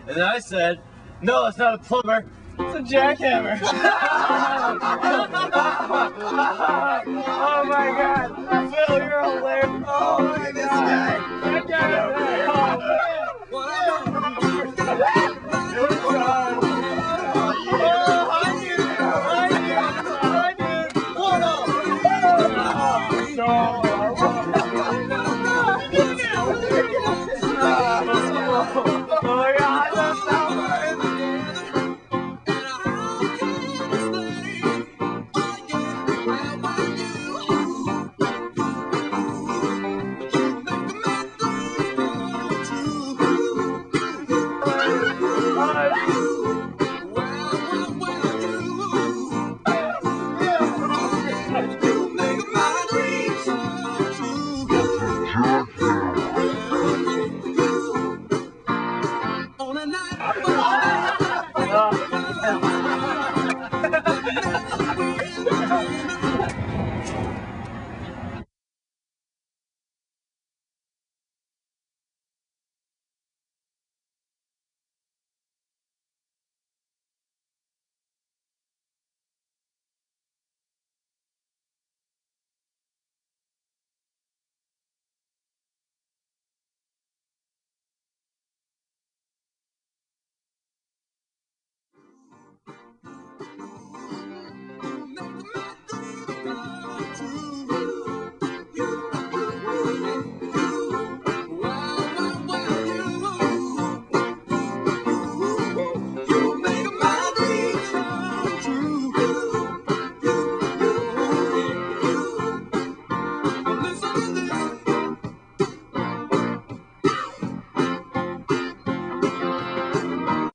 And then I said, no, it's not a plumber, it's a jackhammer. Oh my God, Phil, you're hilarious. Oh my God.